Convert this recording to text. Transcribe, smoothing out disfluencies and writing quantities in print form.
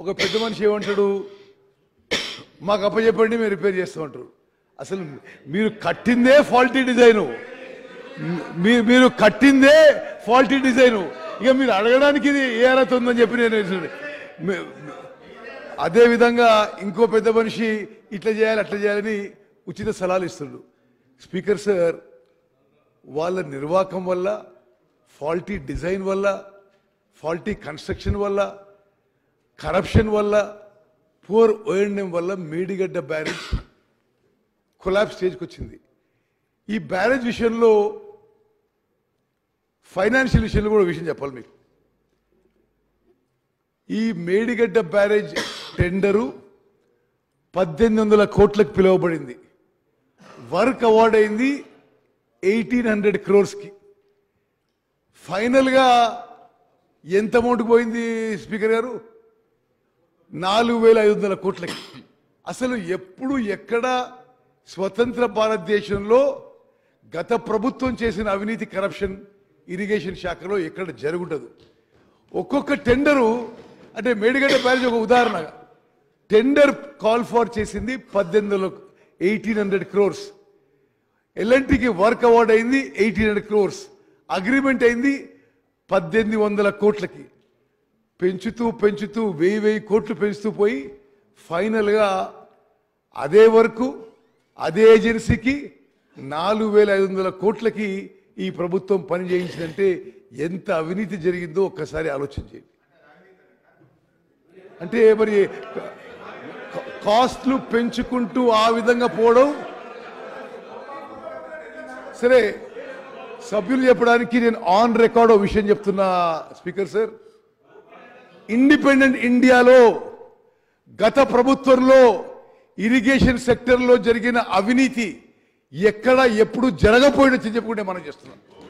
ఒక పెద్ద మనిషి ఏమంటాడు, మాకు అప్పచెప్పండి మేము రిపేర్ చేస్తామంటారు. అసలు మీరు కట్టిందే ఫాల్టీ డిజైను, మీరు కట్టిందే ఫాల్టీ డిజైను, ఇక మీరు అడగడానికి ఇది ఏ అర్హత ఉందని చెప్పి నేను. అదేవిధంగా ఇంకో పెద్ద మనిషి ఇట్లా చేయాలి అట్లా చేయాలని ఉచిత సలహాలు ఇస్తుండు. స్పీకర్ సార్, వాళ్ళ నిర్వాహకం వల్ల, ఫాల్టీ డిజైన్ వల్ల, ఫాల్టీ కన్స్ట్రక్షన్ వల్ల, కరప్షన్ వల్ల, పూర్ ఓఎండ్ఎం వల్ల మేడిగడ్డ బ్యారేజ్ కొలాప్స్ స్టేజ్కి వచ్చింది. ఈ బ్యారేజ్ విషయంలో ఫైనాన్షియల్ విషయంలో కూడా విషయం చెప్పాలి మీకు. ఈ మేడిగడ్డ బ్యారేజ్ టెండరు 1800 కోట్లకు పిలువబడింది. వర్క్ అవార్డ్ అయింది 1800 crores. ఫైనల్గా ఎంత అమౌంట్ పోయింది స్పీకర్ గారు? 4500 కోట్లకి. అసలు ఎప్పుడు ఎక్కడ స్వతంత్ర భారతదేశంలో గత ప్రభుత్వం చేసిన అవినీతి, కరప్షన్ ఇరిగేషన్ శాఖలో ఎక్కడ జరుగుండదు. ఒక్కొక్క టెండరు, అంటే మేడిగడ్డ బ్యారేజ్ ఒక ఉదాహరణగా, టెండర్ కాల్ ఫార్ చేసింది 1800 crores. ఎల్ఎన్టీకి వర్క్ అవార్డ్ అయింది 1800 crores. అగ్రిమెంట్ అయింది 1800 కోట్లకి. పెంచుతూ 1000 కోట్లు పెంచుతూ పోయి ఫైనల్గా అదే వర్క్ అదే ఏజెన్సీకి 4500 కోట్లకి ఈ ప్రభుత్వం పని చేయించిందంటే ఎంత అవినీతి జరిగిందో ఒక్కసారి ఆలోచించేయండి. అంటే మరి కాస్ట్లు పెంచుకుంటూ ఆ విధంగా పోవడం సరే. సభ్యులు చెప్పడానికి నేను ఆన్ రికార్డ్ విషయం చెప్తున్నా స్పీకర్ సార్. ఇండిపెండెంట్ ఇండియాలో గత ప్రభుత్వంలో ఇరిగేషన్ సెక్టర్లో జరిగిన అవినీతి ఎక్కడ ఎప్పుడు జరగపోయినట్టు చెప్పుకుంటే మనం చేస్తున్నాం.